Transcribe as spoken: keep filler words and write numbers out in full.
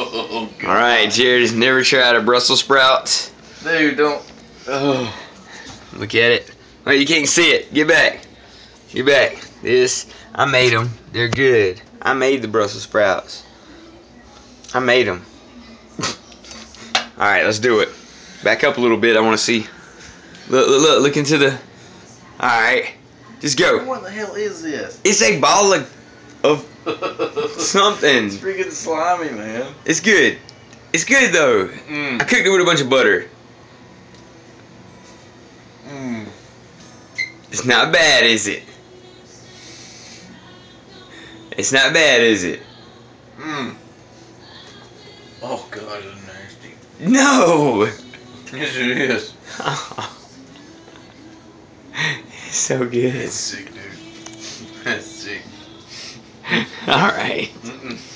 Oh, God. All right, Jared has never tried a Brussels sprouts. Dude, don't. Oh. Look at it. Well, you can't see it. Get back. Get back. This, I made them. They're good. I made the Brussels sprouts. I made them. All right, let's do it. Back up a little bit. I want to see. Look, look, look, look into the. All right, just go. What the hell is this? It's a ball of, of something. It's freaking slimy, man. It's good. It's good though. Mm. I cooked it with a bunch of butter. Mm. It's not bad, is it? It's not bad, is it? Mm. Oh, God, it's nasty. No. Yes, it is. It's so good. That's sick, dude. That's sick. All right. Mm-mm.